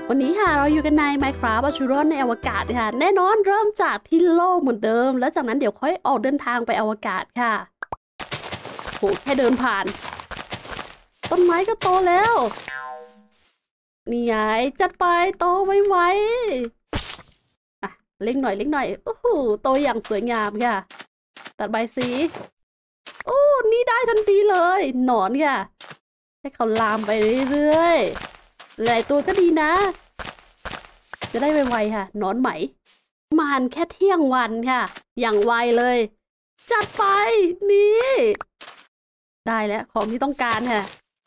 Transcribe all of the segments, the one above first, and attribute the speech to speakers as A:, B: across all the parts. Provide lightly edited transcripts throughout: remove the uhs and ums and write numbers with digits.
A: วันนี้ค่ะเราอยู่กันใน Minecraft อาชูรอนในอวกาศค่ะแน่นอนเริ่มจากที่โลกเหมือนเดิมแล้วจากนั้นเดี๋ยวค่อยออกเดินทางไปอวกาศค่ะโหแค่เดินผ่านต้นไม้ก็โตแล้วนี่ไงจัดไปโตไวๆอ่ะเล็กหน่อยโอ้โหโตอย่างสวยงามค่ะตัดใบสีโอ้นี่ได้ทันทีเลยหนอนค่ะให้เขาลามไปเรื่อยๆหลายตัวก็ดีนะจะได้ไวๆค่ะหนอนไหมมันแค่เที่ยงวันค่ะอย่างไวเลยจัดไปนี่ได้แล้วของที่ต้องการค่ะ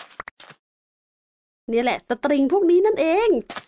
A: นี่แหละสตริงพวกนี้นั่นเอง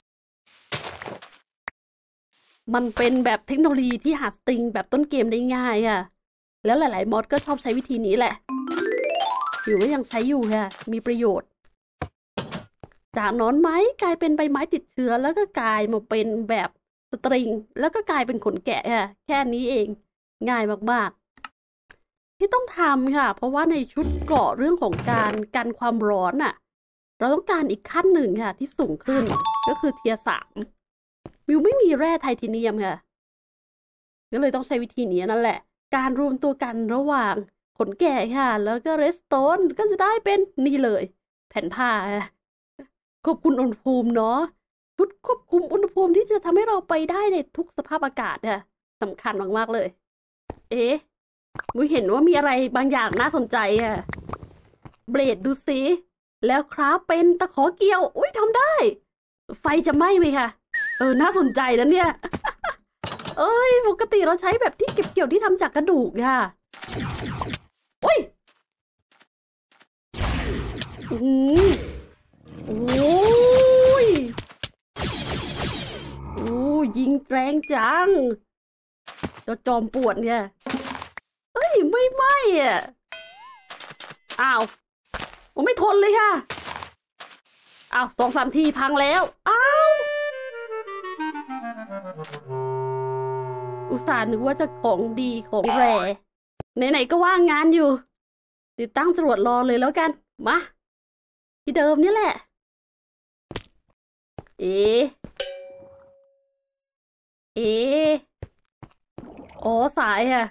A: มันเป็นแบบเทคโนโลยีที่หาสตริงแบบต้นเกมได้ง่ายค่ะแล้วหลายๆมอดก็ชอบใช้วิธีนี้แหละอยู่ก็ยังใช้อยู่ค่ะมีประโยชน์จากหนอนไม้กลายเป็นใบไม้ติดเชื้อแล้วก็กลายมาเป็นแบบสตริงแล้วก็กลายเป็นขนแกะค่ะแค่นี้เองง่ายมากๆที่ต้องทำค่ะเพราะว่าในชุดเกราะเรื่องของการกันความร้อนอะเราต้องการอีกขั้นหนึ่งค่ะที่สูงขึ้นก็คือเทียร์3วิวไม่มีแร่ไทเทเนียมค่ะก็เลยต้องใช้วิธีนี้นั่นแหละการรวมตัวกันระหว่างขนแกะค่ะแล้วก็เรสโตนก็จะได้เป็นนี่เลยแผ่นผ้าควบคุมอุณหภูมิเนาะชุดควบคุมอุณหภูมิที่จะทำให้เราไปได้ในทุกสภาพอากาศค่ะสำคัญมากๆเลยเอ๊ะมุ้ยเห็นว่ามีอะไรบางอย่างน่าสนใจอ่ะเบลดดูสิแล้วครับเป็นตะขอเกี่ยวอุ้ยทำได้ไฟจะไหม้ไหมคะน่าสนใจนะเนี่ยเอ้ยปกติเราใช้แบบที่เก็บเกี่ยวที่ทำจากกระดูกค่ะอุ้ยโอ้ยโอ้ยิงแรงจังเจ้าจอมปวดเนี่ยเอ้ยไม่ไหม้อ่ะอ้าวผมไม่ทนเลยค่ะอ้าว2-3 ทีพังแล้วอ้าวอุตส่าห์นึกว่าจะของดีของแร่ไหนๆก็ว่างงานอยู่ติดตั้งจรวดรอเลยแล้วกันมาที่เดิมนี่แหละเอ๋อสายค่ะ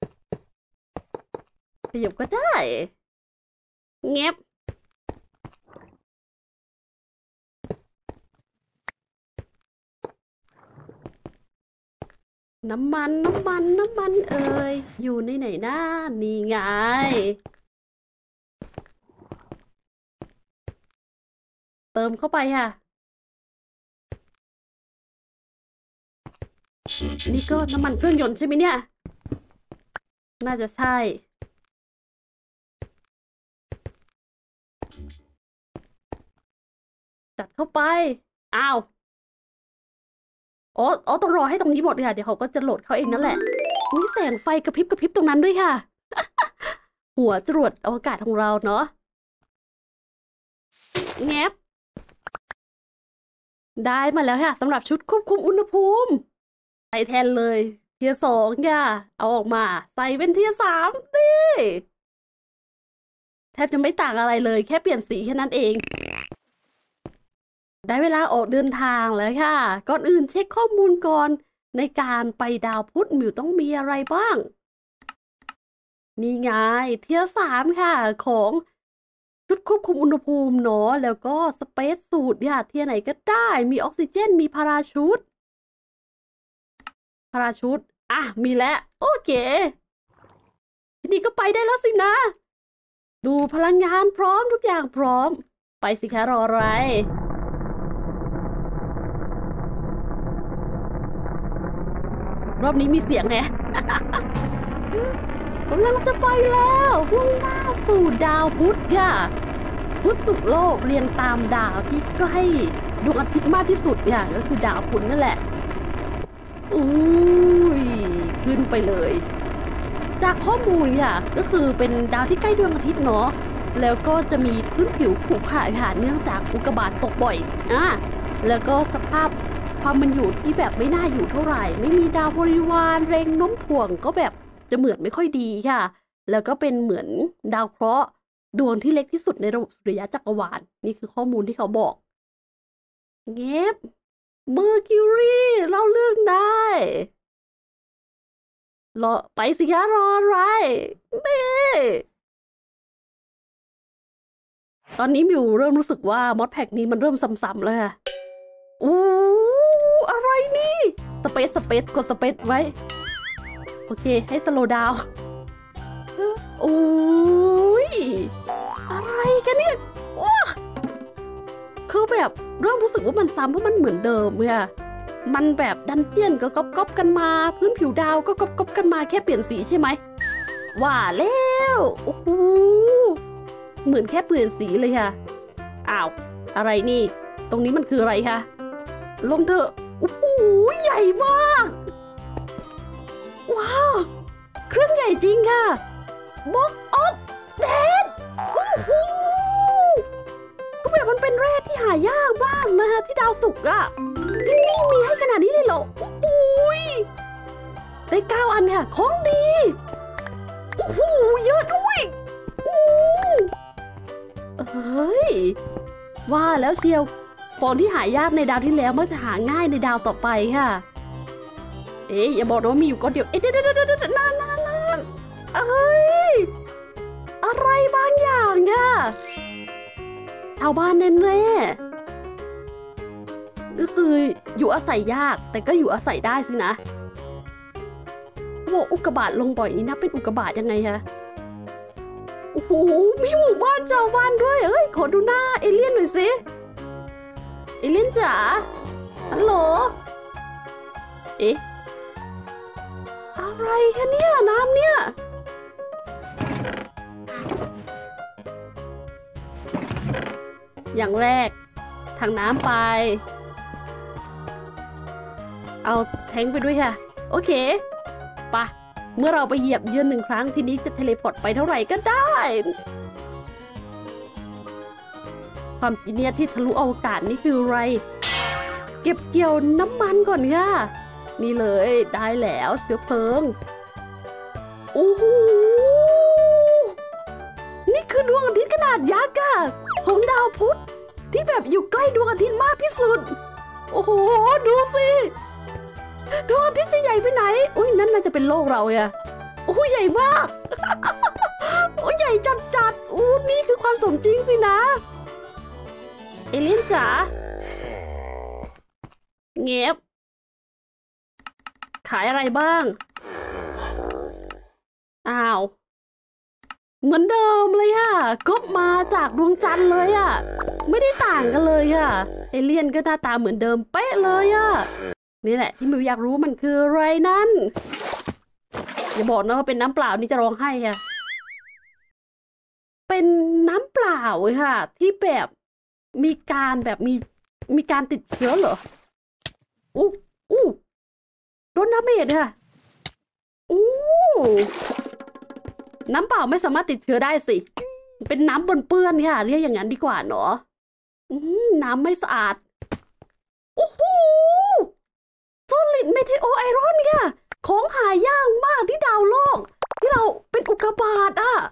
A: ขยับก็ได้เงียบน้ำมันเอ่ยอยู่ในไหนนะนี่ไงเติมเข้าไปค่ะนี่ก็น้ำมันเครื่องยนต์ใช่ไหมเนี่ยน่าจะใช่จัดเข้าไปอ้าวอ๋อต้องรอให้ตรงนี้หมดค่ะเดี๋ยวเขาก็จะโหลดเขาเองนั่นแหละมีแสงไฟกระพริบตรงนั้นด้วยค่ะหัวจรวดอวกาศของเราเนาะแงบได้มาแล้วค่ะสำหรับชุดควบคุมอุณหภูมิใส่แทนเลยเทียร์2ค่ะเอาออกมาใส่เป็นเทียร์3นี่แทบจะไม่ต่างอะไรเลยแค่เปลี่ยนสีแค่นั้นเองได้เวลาออกเดินทางแล้วค่ะก่อนอื่นเช็คข้อมูลก่อนในการไปดาวพุธมิวต้องมีอะไรบ้างนี่ไงเทียร์3ค่ะของชุดควบคุมอุณหภูมิเนาะแล้วก็สเปซสูทค่ะเทียร์ไหนก็ได้มีออกซิเจนมีพาราชูตอ่ะมีแล้วโอเคทีนี้ก็ไปได้แล้วสินะดูพลังงานพร้อมทุกอย่างพร้อมไปสิคะรออะไรรอบนี้มีเสียงไง กำลังจะไปแล้วมุ่งหน้าสู่ดาวพุธค่ะพุธสุขโลกเรียงตามดาวที่ใกล้ดวงอาทิตย์มากที่สุดค่ะก็คือดาวพุธนั่นแหละอุ้ยขึ้นไปเลยจากข้อมูลค่ะก็คือเป็นดาวที่ใกล้ดวงอาทิตย์เนาะแล้วก็จะมีพื้นผิวขรุขระค่ะเนื่องจากอุกกาบาตตกบ่อยแล้วก็สภาพความมันอยู่ที่แบบไม่น่าอยู่เท่าไหร่ไม่มีดาวบริวารเร่งโน้มถ่วงก็แบบจะเหมือนไม่ค่อยดีค่ะแล้วก็เป็นเหมือนดาวเคราะห์ดวงที่เล็กที่สุดในระบบสุริยะจักรวาลนี่คือข้อมูลที่เขาบอกเงียบเมอร์คิวรีเราเลือกได้รอไปสิคะรออะไรนี่ตอนนี้มิวเริ่มรู้สึกว่ามอดแพ็กนี้มันเริ่มซ้ำๆแล้วค่ะอู้อะไรนี่สเปซกดสเปซไว้โอเคให้สโลว์ดาวน์โอ้ยอะไรกันเนี่ยว้าคือแบบเริ่มรู้สึกว่ามันซ้ำเพราะมันเหมือนเดิมค่ะมันแบบดันเจียนก็ก๊อปกันมาพื้นผิวดาวก็ก๊อปกันมาแค่เปลี่ยนสีใช่ไหมว่าแล้วโอ้โหเหมือนแค่เปลี่ยนสีเลยค่ะอ้าวอะไรนี่ตรงนี้มันคืออะไรคะลงเถอะโอ้โหใหญ่มากว้าวเครื่องใหญ่จริงค่ะบ็อกออฟเดดโอ้โหก็แบบมันเป็นแร่ที่หายากมากนะคะที่ดาวศุกร์อะที่นี่มีให้ขนาดนี้เลยเหรอโอ้โหได้9 อันค่ะของดีโอ้โหเยอะด้วยโอ้เฮ้ยว่าแล้วเชียวของที่หายากในดาวที่แล้วมักจะหาง่ายในดาวต่อไปค่ะเอ๊ะอย่าบอกนะว่ามีอยู่ก้อนเดียวเอ๊ะเดี๋ยวนั่นเอ้ยอะไรบางอย่างค่ะชาวบ้านแน่ๆก็คืออยู่อาศัยยากแต่ก็อยู่อาศัยได้สินะโอ้อุกกาบาตลงบ่อยนี้นะเป็นอุกกาบาตยังไงคะโอ้โหมีหมู่บ้านชาวบ้านด้วยเอ้ยขอดูหน้าเอเลี่ยนหน่อยสิเอเลี่ยนจ๋าฮัลโหลเอ๊ะอะไรคะเนี่ยน้ำเนี่ยอย่างแรกทางน้ำไปเอาแทงไปด้วยค่ะโอเคปะเมื่อเราไปเหยียบเยือน1 ครั้งทีนี้จะเทเลพอร์ตไปเท่าไหร่ก็ได้ความจีเนียสที่ทะลุอวกาศนี่คืออะไรเก็บเกี่ยวน้ำมันก่อนค่ะนี่เลยได้แล้วเชื้อเพลิงโอ้โหนี่คือดวงอาทิตย์ขนาดยักษ์อะของดาวพุธที่แบบอยู่ใกล้ดวงอาทิตย์มากที่สุดโอ้โหดูสิดวงอาทิตย์จะใหญ่ไปไหนอุ้ยนั่นน่าจะเป็นโลกเราอะโอ้ใหญ่มากโอ้ใหญ่จัดอู้นี่คือความสมจริงสินะเอเลี่ยนจ๋าเงียบขายอะไรบ้างอ้าวเหมือนเดิมเลยอะก็มาจากดวงจันทร์เลยอะไม่ได้ต่างกันเลยอะเอเลี่ยนก็หน้าตาเหมือนเดิมเป๊ะเลยอะนี่แหละที่มิวอยากรู้มันคืออะไรนั่นอย่าบอกนะว่าเป็นน้ำเปล่านี่จะร้องไห้ค่ะเป็นน้ำเปล่าเลยค่ะที่แบบมีการติดเชื้อเหรออู้โดนน้ำเมดค่ะอู้น้ำเปล่าไม่สามารถติดเชื้อได้สิเป็นน้ำปนเปื้อนค่ะเรียกอย่างนั้นดีกว่าเนาะน้ำไม่สะอาดโอ้โหโซลิดเมเทโอไอรอนค่ะของหายากมากที่ดาวโลกที่เราเป็นอุกกาบาตอ่ะ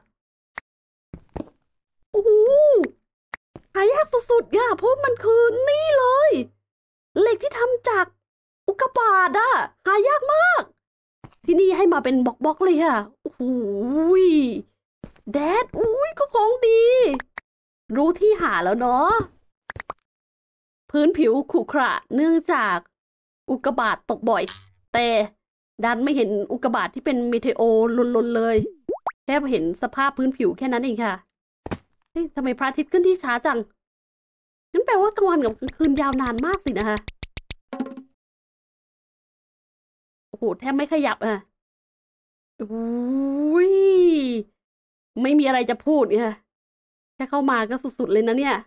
A: โอ้โหหายากสุดๆค่ะเพราะมันคือนี่เลยเหล็กที่ทำจากอุกกาบาตอ่ะหายากมากที่นี่ให้มาเป็นบล็อกๆเลยค่ะโอ้โหแดดอุ้ยก็ของดีรู้ที่หาแล้วเนาะพื้นผิวขรุขระเนื่องจากอุกกาบาตตกบ่อยแต่ดันไม่เห็นอุกกาบาตที่เป็นเมเทโอลนๆเลยแค่เห็นสภาพพื้นผิวแค่นั้นเองค่ะเฮ้ยทำไมพระอาทิตย์ขึ้นที่ช้าจังงั้นแปลว่ากลางวันกับกลางคืนยาวนานมากสินะคะโอ้โหแทบไม่ขยับอ่ะอุ้ยไม่มีอะไรจะพูดค่ะแค่เข้ามาก็สุดๆเลยนะเนี่ย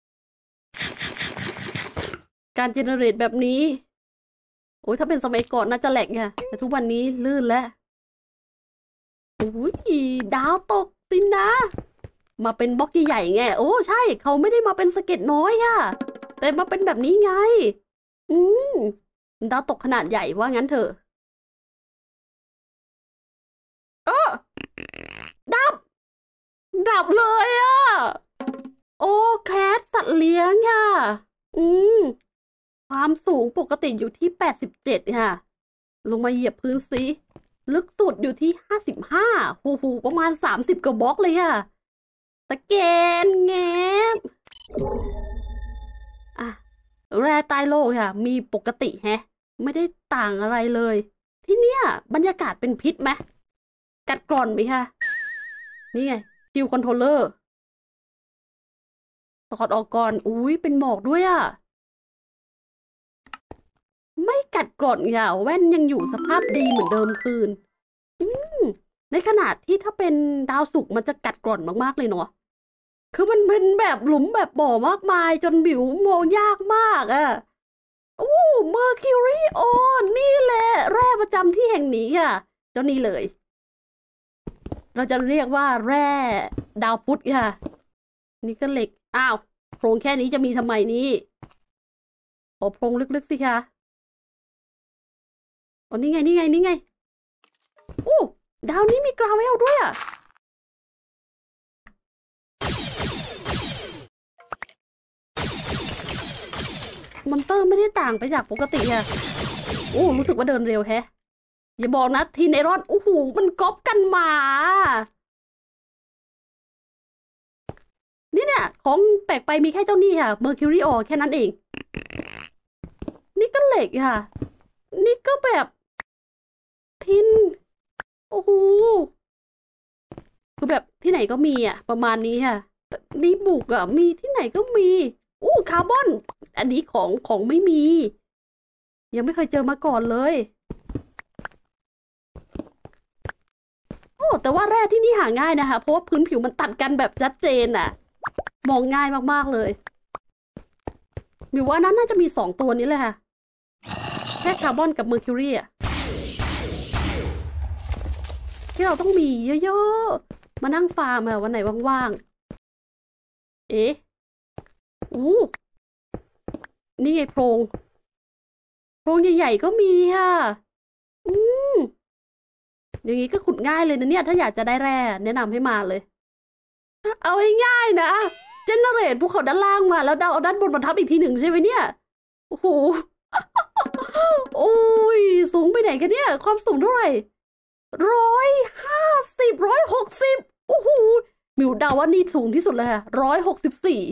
A: การเจเนเรตแบบนี้โอ้ยถ้าเป็นสมัยก่อนน่าจะแหลกค่ะแต่ทุกวันนี้ลื่นแล้วอุ้ยดาวตกสินะมาเป็นบล็อกใหญ่ๆไงโอ้ใช่เขาไม่ได้มาเป็นสะเก็ดน้อยค่ะแต่มาเป็นแบบนี้ไงอืมดาวตกขนาดใหญ่ว่างั้นเถอะดับเลยอ่ะโอ้แคทสัตว์เลี้ยงค่ะอืมความสูงปกติอยู่ที่87ค่ะลงมาเหยียบพื้นสิลึกสุดอยู่ที่55หูประมาณ30กว่าบล็อกเลยค่ะตะแกนแงบอ่ะแร่ใต้โลกค่ะมีปกติแฮะไม่ได้ต่างอะไรเลยที่เนี่ยบรรยากาศเป็นพิษไหมกัดกร่อนไหมคะนี่ไงคิวคอนโทรลเลอร์ถอดออกก่อนอุ้ยเป็นหมอกด้วยอ่ะไม่กัดกร่อนค่ะแว่นยังอยู่สภาพดีเหมือนเดิมคืนในขณะที่ถ้าเป็นดาวศุกร์มันจะกัดกร่อนมากๆเลยเนาะคือมันเป็นแบบหลุมแบบบ่อมากมายจนบิวมองยากมากอ่ะโอ้เมอร์คิวรีโอนี่แหละแร่ประจำที่แห่งนี้ค่ะเจ้านี่เลยเราจะเรียกว่าแร่ดาวพุธค่ะนี่ก็เหล็กอ้าวโพรงแค่นี้จะมีทำไมนี่โอ้โพรงลึกๆสิคะโอ้นี่ไงโอ้ดาวนี้มีกราวเวลด้วยอ่ะมอนเตอร์ไม่ได้ต่างไปจากปกติอะโอ้รู้สึกว่าเดินเร็วแฮะอย่าบอกนะทีนไอรอนโอ้โหมันก๊อปกันมาเนี่ยของแปลกไปมีแค่เจ้านี่ค่ะเมอร์คิวรีออแค่นั้นเองนี่ก็เหล็กค่ะนี่ก็แบบทินโอ้โหคือแบบที่ไหนก็มีอ่ะประมาณนี้ค่ะนี่บุกอ่ะมีที่ไหนก็มีอู้คาร์บอนอันนี้ของไม่มียังไม่เคยเจอมาก่อนเลยโอ้แต่ว่าแร่ที่นี่หาง่ายนะคะเพราะว่าพื้นผิวมันตัดกันแบบชัดเจนอ่ะมองง่ายมากๆเลยมิวว่านั้นน่าจะมี2ตัวนี้เลยค่ะแค่คาร์บอนกับเมอร์คิวรีอ่ะที่เราต้องมีเยอะๆมานั่งฟาร์มอะวันไหนว่างๆเอ๊ะอู้นี่ไงโพรงใหญ่ๆก็มีค่ะอย่างนี้ก็ขุดง่ายเลยนะเนี่ยถ้าอยากจะได้แร่แนะนำให้มาเลยเอาให้ง่ายนะเจเนเรตภูเขาด้านล่างมาแล้วเอาด้านบนมาทับอีกทีหนึ่งใช่ไหมเนี่ยโอ้โหโอ้ยสูงไปไหนกันเนี่ยความสูงเท่าไหร่150 160โอ้โหมิวเดาว่านี่สูงที่สุดเลยค่ะ164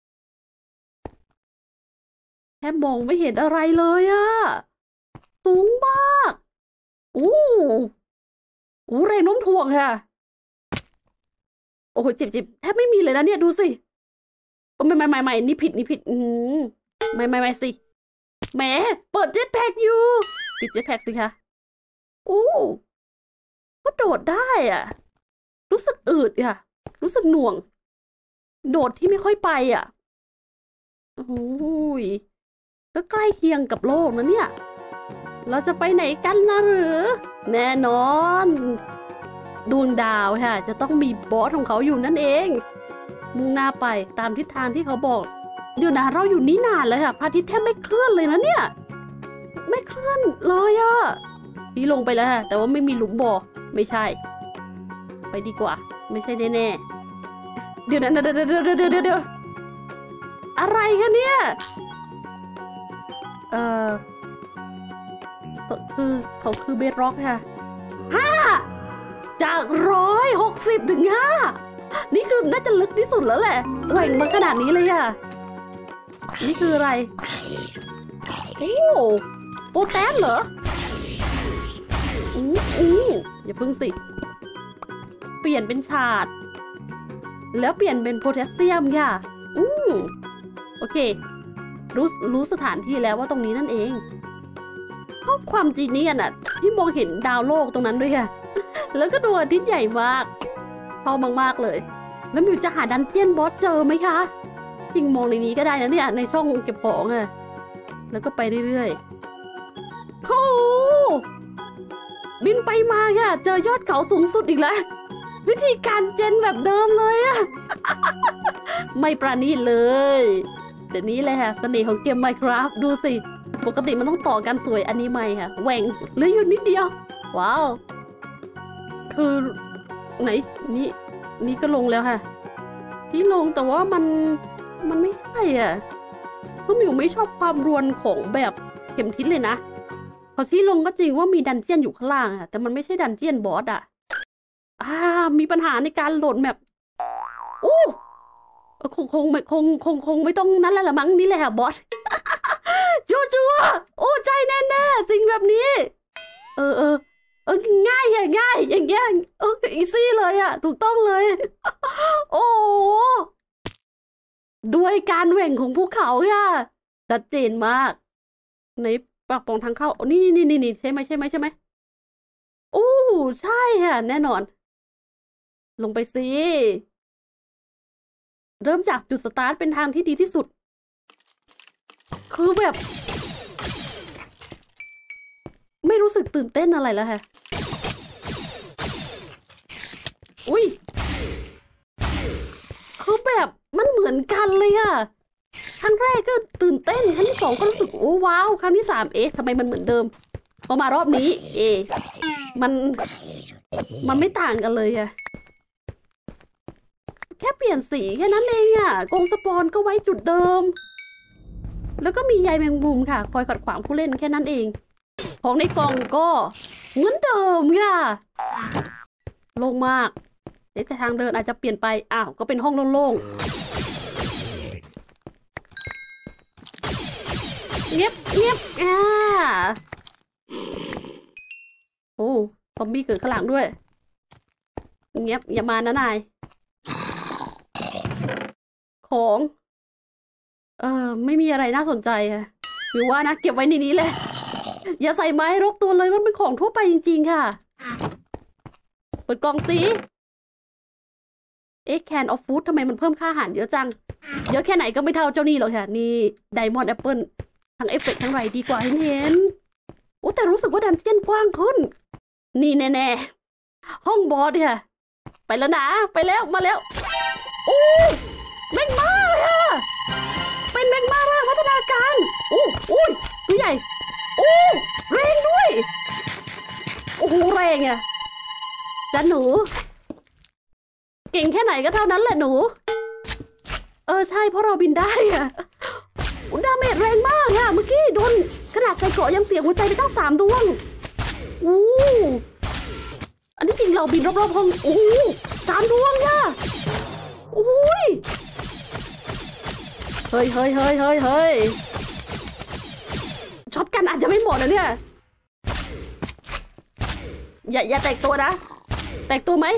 A: แค่มองไม่เห็นอะไรเลยอะสูงมากอู้แรงโน้มถ่วงค่ะโอ้โหเจ็บแทบไม่มีเลยนะเนี่ยดูสิโอ้ไม่นี่ผิดไม่สิแหมเปิดเจ็ตแพ็กอยู่ปิดเจ็ตแพ็กสิคะโอ้ก็โดดได้อ่ะรู้สึกอืดค่ะรู้สึกหน่วงโดดที่ไม่ค่อยไปอ่ะโอ้ยก็ใกล้เคียงกับโลกนะเนี่ยเราจะไปไหนกันนะหรือแน่นอนดวงดาวค่ะจะต้องมีบอสของเขาอยู่นั่นเองมุ่งหน้าไปตามทิศทางที่เขาบอกเดี๋ยวนะเราอยู่นี่นานเลยค่ะพระอาทิตย์แทบไม่เคลื่อนเลยนะเนี่ยไม่เคลื่อนเลยอะนี่ลงไปแล้วค่ะแต่ว่าไม่มีหลุมบ่อไม่ใช่ไปดีกว่าไม่ใช่แน่ๆเดี๋ยวอะไรคะเนี่ยเขาคือเบสร็อกค่ะจาก160 ถึง 5นี่คือน่าจะลึกที่สุดแล้วแหละแหว่งมาขนาดนี้เลยอ่ะนี่คืออะไรโอ้โปรแทสเหรออย่าพึ่งสิเปลี่ยนเป็นฉาดแล้วเปลี่ยนเป็นโพแทสเซียมค่ะโอเครู้สถานที่แล้วว่าตรงนี้นั่นเองก็ความจริงนี่กันน่ะที่มองเห็นดาวโลกตรงนั้นด้วยค่ะแล้วก็ดวงอาทิตย์ใหญ่มากชอบมากๆเลยแล้วมิวจะหาดันเจียนบอสเจอไหมคะจริงมองในนี้ก็ได้นะเนี่ยในช่องเก็บของอะแล้วก็ไปเรื่อยๆโอ้บินไปมาค่ะเจอยอดเขาสูงสุดอีกแล้ววิธีการเจนแบบเดิมเลยอะ ไม่ประณีตเลยเดี๋ยวนี้เลยค่ะเสน่ห์ของเกม Minecraft ดูสิปกติมันต้องต่อกันสวยอันนี้ไม่ค่ะแหว่งเหลืออยู่นิดเดียวว้าวคือไหนนี่ก็ลงแล้วค่ะที่ลงแต่ว่ามันไม่ใช่อ่ะก็มิวไม่ชอบความรวนของแบบเข็มทิศเลยนะพอชี้ลงก็จริงว่ามีดันเจียนอยู่ข้างล่างอะแต่มันไม่ใช่ดันเจียนบอสอะมีปัญหาในการโหลดแมปอู้คงไม่ต้องนั้นแล้วละมั้งนี่แหละบอสจัวโอ้ใจแน่ๆสิ่งแบบนี้ง่ายอย่างเงี้ยอีซี่เลยอะถูกต้องเลยโอ้ด้วยการแหว่งของภูเขาค่ะชัดเจนมากในปากปองทางเข้านี่ใช่ไหมโอ้ใช่ค่ะแน่นอนลงไปสิเริ่มจากจุดสตาร์ทเป็นทางที่ดีที่สุดคือแบบไม่รู้สึกตื่นเต้นอะไรแล้วค่ะอุ้ยคือแบบมันเหมือนกันเลยอะครั้งแรกก็ตื่นเต้นครั้งที่สองก็รู้สึกโอ้ว้าวครั้งที่สามทำไมมันเหมือนเดิมพอมารอบนี้มันไม่ต่างกันเลยอะแค่เปลี่ยนสีแค่นั้นเองอะกรงสปอนก็ไว้จุดเดิมแล้วก็มีใยแมงมุมค่ะคอยขัดขวางผู้เล่นแค่นั้นเองของในกล่องก็เหมือนเดิมค่ะโล่งมากแต่ทางเดินอาจจะเปลี่ยนไปก็เป็นห้องโล่งๆเงียบโอ้ซอมบี้เกิดข้างหลังด้วยเงียบอย่ามานะนายของไม่มีอะไรน่าสนใจค่ะหรือว่านะเก็บไว้ในนี้เลยอย่าใส่ไม้รกตัวเลยมันเป็นของทั่วไปจริงๆค่ะเปิดกล่องสิcan of food ทำไมมันเพิ่มค่าอาหารเยอะจังเยอะแค่ไหนก็ไม่เท่าเจ้านี่หรอกค่ะนี่ Diamond Apple ทั้งเอฟเฟกต์ทั้งไรดีกว่าเห็นโอ้แต่รู้สึกว่าดันเจียนกว้างขึ้นนี่แน่ๆห้องบอสเนี่ยไปแล้วนะไปแล้วมาแล้วโอ้แมงม่าค่ะเป็นแมงม่าร่างพัฒนาการอุ้ยตัวใหญ่แรงด้วยโอ้โหแรงอ่ะจ้าหนูเก่งแค่ไหนก็เท่านั้นแหละหนูใช่เพราะเราบินได้อ่ะดาเมจแรงมากอ่ะเมื่อกี้โดนขนาดใส่เกราะยังเสียหัวใจไปตั้ง3 ดวงอันนี้จริงเราบินรอบๆห้อง3 ดวงอ่ะโอ้ยเฮ้ยช็อตกันอาจจะไม่หมดนะเนี่ยอย่าแตกตัวนะแตกตัวไหม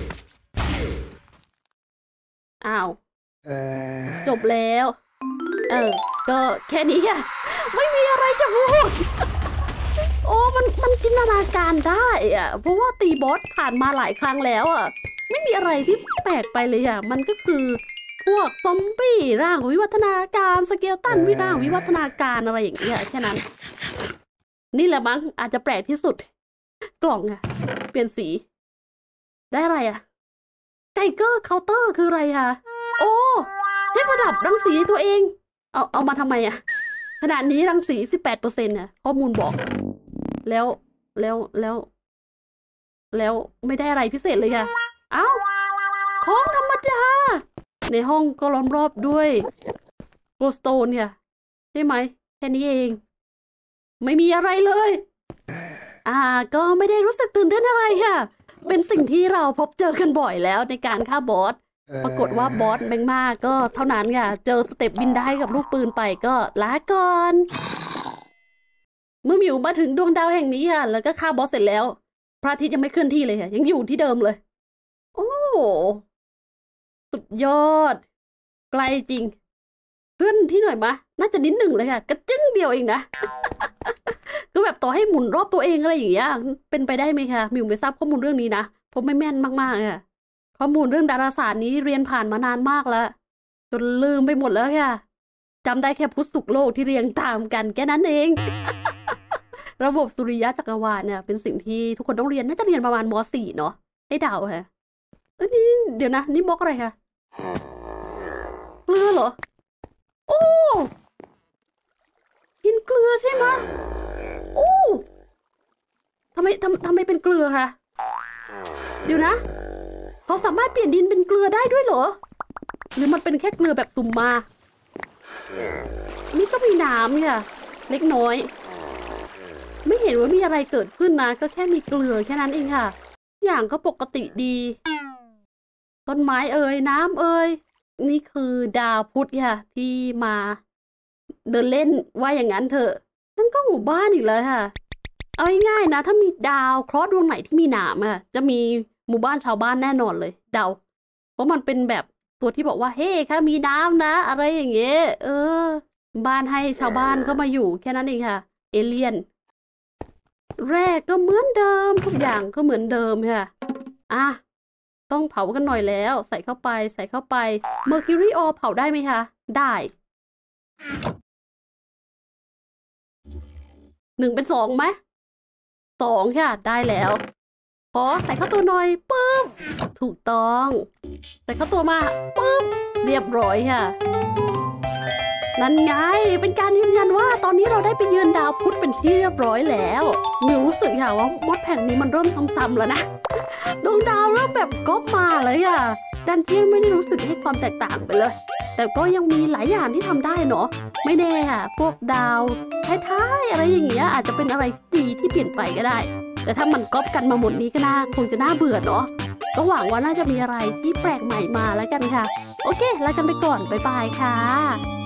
A: จบแล้วก็แค่นี้ค่ะไม่มีอะไรจะพูดโอ้มันจินตนาการได้อะเพราะว่าตีบอสผ่านมาหลายครั้งแล้วอะไม่มีอะไรที่แปลกไปเลยอะมันก็คือพวกซอมบี้ร่างวิวัฒนาการสเกลตันร่างวิวัฒนาการอะไรอย่างเงี้ยแค่นั้นนี่แหละมั้งอาจจะแปลกที่สุดกล่องอะเปลี่ยนสีได้อะไรอะไกเกอร์เคาน์เตอร์คืออะไรคะโอ้เทคระดับรังสีตัวเองเอามาทำไมอะขนาดนี้รังสี 18%น่ะข้อมูลบอกแล้วไม่ได้อะไรพิเศษเลยค่ะของธรรมดาในห้องก็ล้อมรอบด้วยโกลสโตนค่ะใช่ไหมแค่นี้เองไม่มีอะไรเลยก็ไม่ได้รู้สึกตื่นเต้นอะไรค่ะเป็นสิ่งที่เราพบเจอกันบ่อยแล้วในการฆ่าบอสปรากฏว่าบอสแมงม่าก็เท่านั้นค่ะเจอสเต็ปบินได้กับลูกปืนไปก็ลาก่อนเมื่อมิวมาถึงดวงดาวแห่งนี้ค่ะแล้วก็ฆ่าบอสเสร็จแล้วพระอาทิตย์ยังไม่เคลื่อนที่เลยค่ะยังอยู่ที่เดิมเลยโอ้สุดยอดไกลจริงเคลื่อนที่หน่อยมะน่าจะนิดหนึ่งเลยค่ะกระจึ้งเดียวเองนะ ก็แบบต่อให้หมุนรอบตัวเองอะไรอย่างเงี้ยเป็นไปได้ไหมคะมิวไม่ทราบข้อมูลเรื่องนี้นะเพราะไม่แม่นมากๆค่ะข้อมูลเรื่องดาราศาสตร์นี้เรียนผ่านมานานมากแล้วจนลืมไปหมดแล้วค่ะจำได้แค่พุทธศุกร์โลกที่เรียงตามกันแค่นั้นเอง ระบบสุริยะจักรวาลเนี่ยเป็นสิ่งที่ทุกคนต้องเรียนน่าจะเรียนประมาณม.4 เนาะให้เดาค่ะนี่เดี๋ยวนะนี่บล็อกอะไรคะเกลือเหรอโอ้กินเกลือใช่ไหมโอ้ทำไมเป็นเกลือคะเดี๋ยวนะเขาสามารถเปลี่ยนดินเป็นเกลือได้ด้วยเหรอหรือมันเป็นแค่เกลือแบบสุ่มมานี่ก็มีน้ำค่ะเล็กน้อยไม่เห็นว่ามีอะไรเกิดขึ้นนะก็แค่มีเกลือแค่นั้นเองค่ะอย่างก็ปกติดีต้นไม้เอ่ยน้ำเอ่ยนี่คือดาวพุธค่ะที่มาเดินเล่นว่าอย่างนั้นเถอะนั่นก็หมู่บ้านอีกแล้วค่ะเอาง่ายๆนะถ้ามีดาวเคราะห์ดวงไหนที่มีหนามอะจะมีหมู่บ้านชาวบ้านแน่นอนเลยเดาเพราะมันเป็นแบบตัวที่บอกว่าเฮ้ค่ะมีน้ำนะอะไรอย่างเงี้ยบ้านให้ชาวบ้านเข้ามาอยู่แค่นั้นเองค่ะเอเลี่ยนแรกก็เหมือนเดิมทุกอย่างก็เหมือนเดิมค่ะต้องเผากันหน่อยแล้วใส่เข้าไปเมอร์คิวรีออเผาได้ไหมคะได้1 เป็น 2ไหม2ค่ะได้แล้วขอใส่เข้าตัวหน่อยปึ๊บถูกต้องใส่เข้าตัวมาปึ๊บเรียบร้อยค่ะนั่นไงเป็นการยืนยันว่าตอนนี้เราได้ไปเยือนดาวพุธเป็นที่เรียบร้อยแล้วมิวรู้สึกค่ะว่ามดแผงนี้มันเริ่มซ้ำๆแล้วนะดวงดาวเริ่มแบบก๊อปมาเลยอ่ะดันเจียนไม่ได้รู้สึกให้ความแตกต่างไปเลยแต่ก็ยังมีหลายอย่างที่ทำได้เนาะไม่แน่ค่ะพวกดาวท้ายๆอะไรอย่างเงี้ยอาจจะเป็นอะไรดีที่เปลี่ยนไปก็ได้แต่ถ้ามันก๊อปกันมาหมดนี้ก็คงจะน่าเบื่อเนาะก็หวังว่าน่าจะมีอะไรที่แปลกใหม่มาแล้วกันค่ะโอเคลากันไปก่อนบ๊ายบายค่ะ